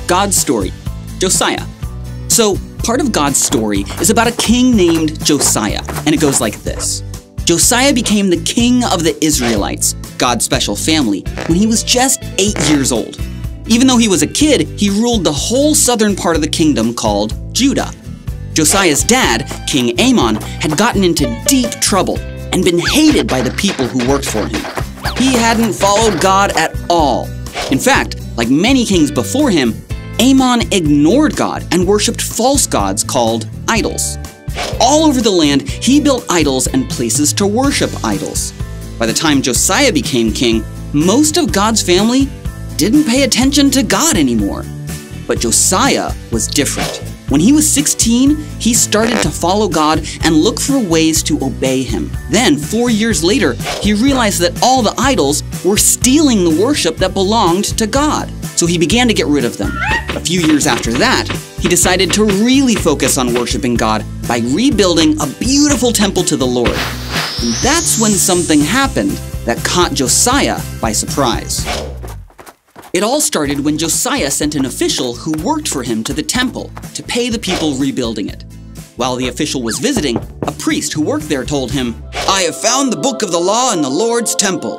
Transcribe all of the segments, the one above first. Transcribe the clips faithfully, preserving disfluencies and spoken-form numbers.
God's story, Josiah. So, part of God's story is about a king named Josiah, and it goes like this. Josiah became the king of the Israelites, God's special family, when he was just eight years old. Even though he was a kid, he ruled the whole southern part of the kingdom called Judah. Josiah's dad, King Amon, had gotten into deep trouble and been hated by the people who worked for him. He hadn't followed God at all. In fact, like many kings before him, Amon ignored God and worshipped false gods called idols. All over the land, he built idols and places to worship idols. By the time Josiah became king, most of God's family didn't pay attention to God anymore. But Josiah was different. When he was sixteen, he started to follow God and look for ways to obey him. Then, four years later, he realized that all the idols were stealing the worship that belonged to God. So he began to get rid of them. A few years after that, he decided to really focus on worshiping God by rebuilding a beautiful temple to the Lord. And that's when something happened that caught Josiah by surprise. It all started when Josiah sent an official who worked for him to the temple to pay the people rebuilding it. While the official was visiting, a priest who worked there told him, "I have found the book of the law in the Lord's temple."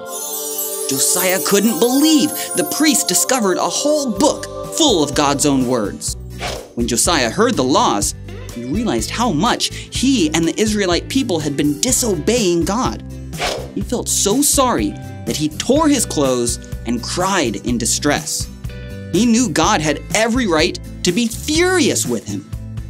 Josiah couldn't believe the priest discovered a whole book full of God's own words. When Josiah heard the laws, he realized how much he and the Israelite people had been disobeying God. He felt so sorry that he tore his clothes and cried in distress. He knew God had every right to be furious with him.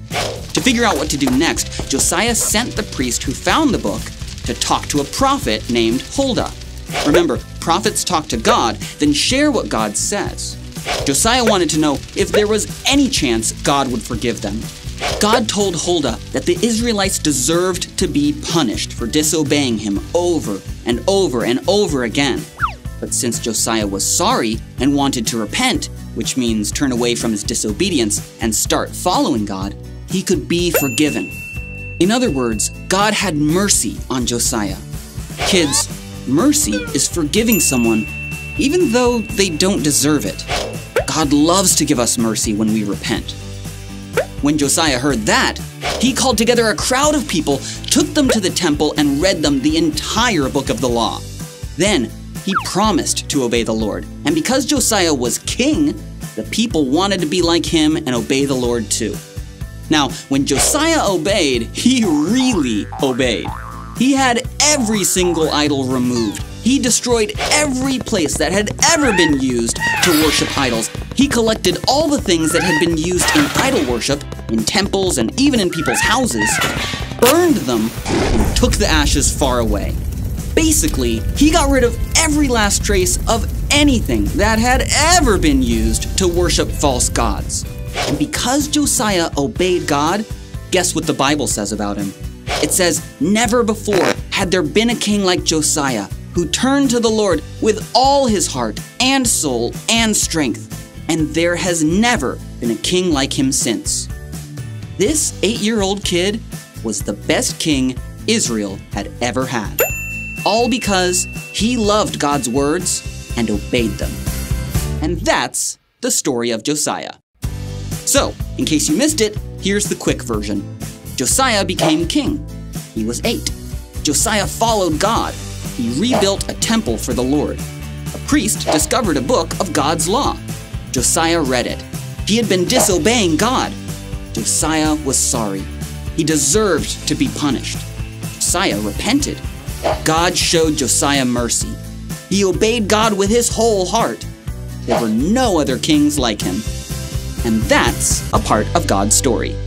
To figure out what to do next, Josiah sent the priest who found the book to talk to a prophet named Huldah. Remember, prophets talk to God, then share what God says. Josiah wanted to know if there was any chance God would forgive them. God told Huldah that the Israelites deserved to be punished for disobeying him over and over and over again. But since Josiah was sorry and wanted to repent, which means turn away from his disobedience and start following God, he could be forgiven. In other words, God had mercy on Josiah. Kids, mercy is forgiving someone even though they don't deserve it. God loves to give us mercy when we repent. When Josiah heard that, he called together a crowd of people, took them to the temple, and read them the entire book of the law. Then, he promised to obey the Lord. And because Josiah was king, the people wanted to be like him and obey the Lord too. Now, when Josiah obeyed, he really obeyed. He had every single idol removed. He destroyed every place that had ever been used to worship idols. He collected all the things that had been used in idol worship, in temples and even in people's houses, burned them, and took the ashes far away. Basically, he got rid of every last trace of anything that had ever been used to worship false gods. And because Josiah obeyed God, guess what the Bible says about him? It says, "Never before had there been a king like Josiah, who turned to the Lord with all his heart and soul and strength, and there has never been a king like him since." This eight-year-old kid was the best king Israel had ever had. All because he loved God's words and obeyed them. And that's the story of Josiah. So, in case you missed it, here's the quick version. Josiah became king. He was eight. Josiah followed God. He rebuilt a temple for the Lord. A priest discovered a book of God's law. Josiah read it. He had been disobeying God. Josiah was sorry. He deserved to be punished. Josiah repented. God showed Josiah mercy. He obeyed God with his whole heart. There were no other kings like him. And that's a part of God's story.